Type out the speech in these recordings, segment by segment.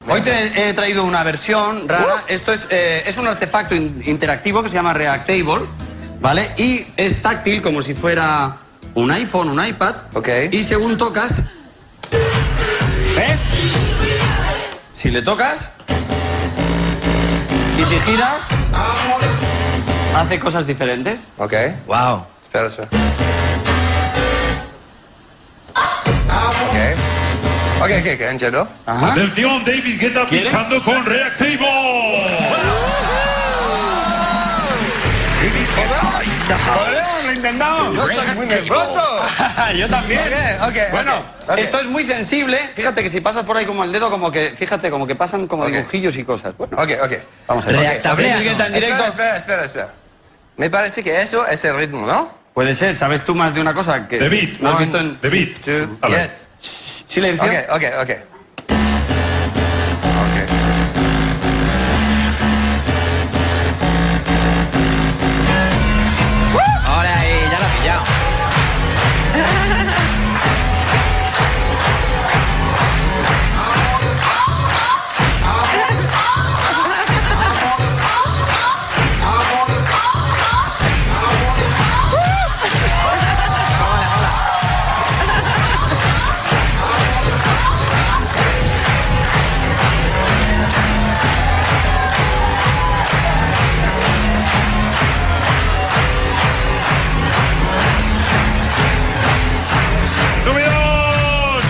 Hoy te he traído una versión rara. Esto es un artefacto interactivo que se llama Reactable, ¿vale? Y es táctil como si fuera un iPhone, un iPad. Ok. Y según tocas... ¿Ves? Si le tocas... Y si giras... Hace cosas diferentes. Ok. Wow. Espera, espera. Ok, entiendo. Ajá. Atención, David Guetta ¿Quieres? picando con Reactable. ¡Lo he intentado! Yo estoy muy nervioso. Yo también. Ok. Bueno, esto es muy sensible. Fíjate que si pasas por ahí como el dedo, como que, fíjate, como que pasan como dibujillos y cosas. Bueno, Ok. vamos a ver. Reactable. Guetta en directo. Espera. Me parece que eso es el ritmo, ¿no? Puede ser, ¿sabes tú más de una cosa que David, no has visto en... David. Two, Dale. yes. Silencio. Ok. Ahora ahí, ya lo he pillado. ¡Subidón!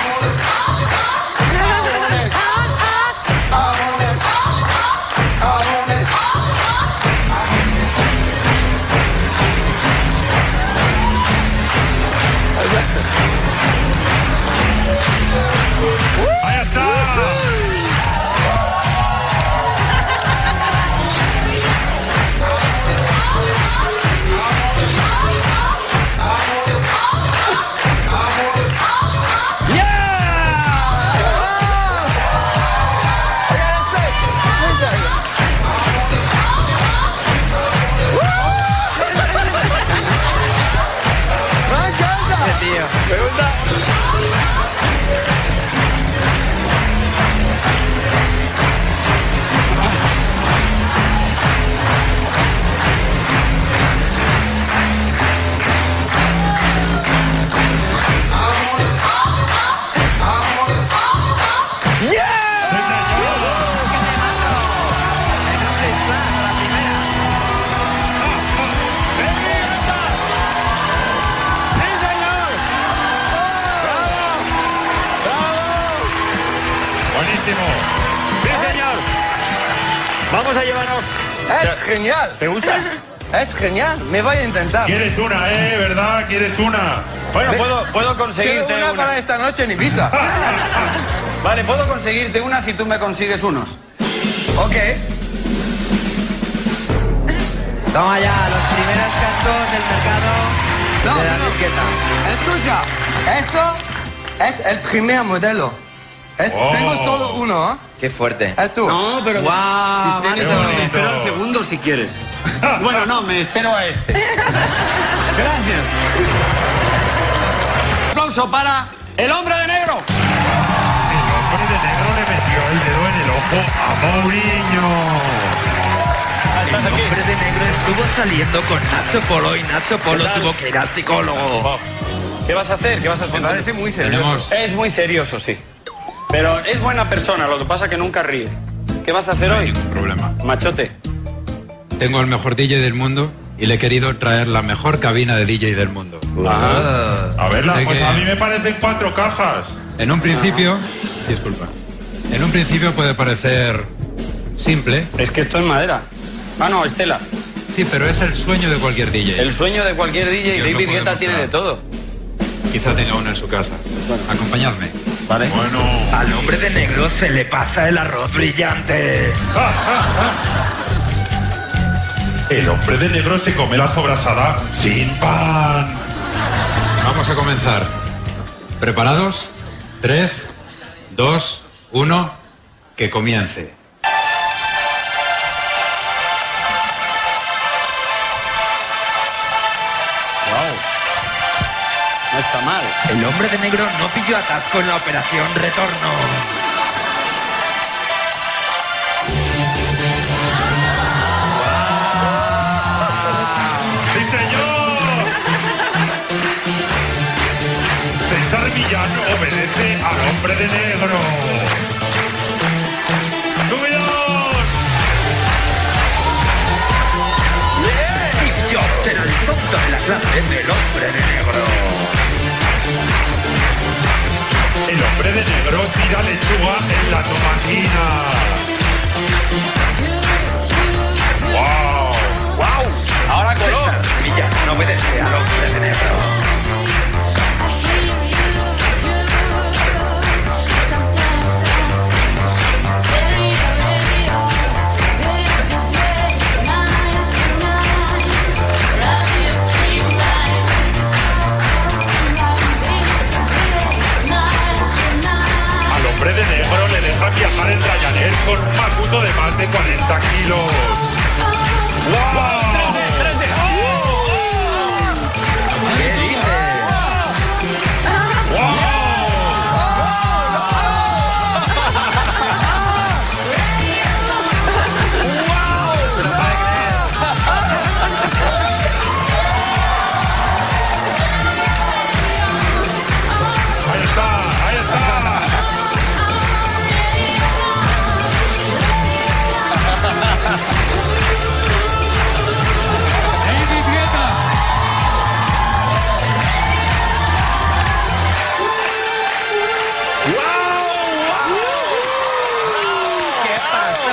¡Ahí está! Tío. Buenísimo. Sí, señor. Vamos a llevarnos. Es genial. ¿Te gusta? Es genial. Me voy a intentar. ¿Quieres una, verdad? ¿Quieres una? Bueno, puedo conseguirte Quiero una para esta noche en Ibiza. Vale, puedo conseguirte una si tú me consigues unos. Ok. Toma ya, los primeros cascos del mercado de la Guetta. Escucha, eso es el primer modelo. Oh. Tengo solo uno, ¿eh? Qué fuerte. Es tú. No, pero... Guau, si qué me bonito. espero el segundo si quieres. Bueno, no, me espero a este. Gracias. Aplauso para el hombre de negro. El hombre de negro le metió el dedo en el ojo a Mourinho. El hombre de negro estuvo saliendo con Nacho Polo y Nacho Polo ¿Qué tal? tuvo que ir al psicólogo. ¿Qué vas a hacer? ¿Qué vas a hacer? Me parece muy serioso. Es muy serioso, sí. Pero es buena persona, lo que pasa es que nunca ríe. ¿Qué vas a hacer No hay hoy? ningún problema. Machote. Tengo el mejor DJ del mundo y le he querido traer la mejor cabina de DJ del mundo. A verla, Sé pues que- a mí me parecen 4 cajas. En un principio, disculpa, en un principio puede parecer simple, Es que esto es madera. Ah, no, Estela. sí, pero es el sueño de cualquier DJ. El sueño de cualquier DJ, Yo no David puedo Guetta tiene de demostrar. todo. Quizá tenga uno en su casa. Acompañadme. Vale. Bueno. Al hombre de negro se le pasa el arroz brillante. El hombre de negro se come la sobrasada sin pan. Vamos a comenzar. ¿Preparados? 3, 2, 1, que comience. Wow. No está mal. El hombre de negro no pilló atasco en la operación retorno. de negro. ¡Subidos! Ficción será el tonto de la clase del hombre de negro. El hombre de negro tira lechuga en la tomatina. ¡Wow! ¡Wow! Ahora color. Villano no obedece al hombre de negro. Al hombre de negro le dejan viajar en Ryanair con un macuto de más de 40 kilos. ¡Wow! ¿Qué dices? Ahí está, ahí está. David Guetta. ¿Qué pasó?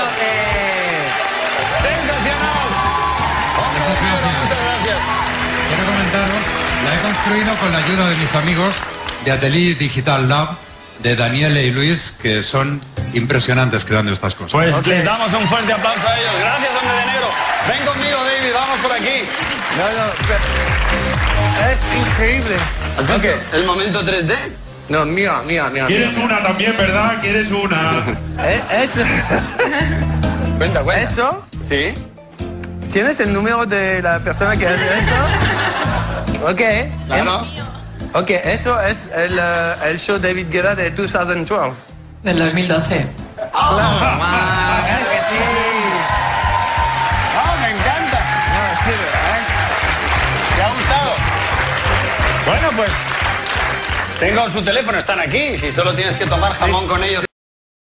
Muchas gracias. Quiero comentaros, la he construido con la ayuda de mis amigos de Atelier Digital Lab, de Daniele y Luis, que son impresionantes creando estas cosas. Pues les damos un fuerte aplauso a ellos. Gracias, hombre de negro. Ven conmigo, David, vamos por aquí. Es increíble. ¿Has visto el momento 3D? No, mira. ¿Quieres una también, verdad? ¿Quieres una? Eso. Cuenta. ¿Eso? Sí. ¿Tienes el número de la persona que hace esto? Ok. Claro. Ok, eso es el show David Guetta de 2012. Del 2012. ¡Ah, es que sí! ¡Ah, me encanta! No, sí, ¿Te ha gustado? Bueno, pues tengo su teléfono, están aquí. Si solo tienes que tomar jamón con ellos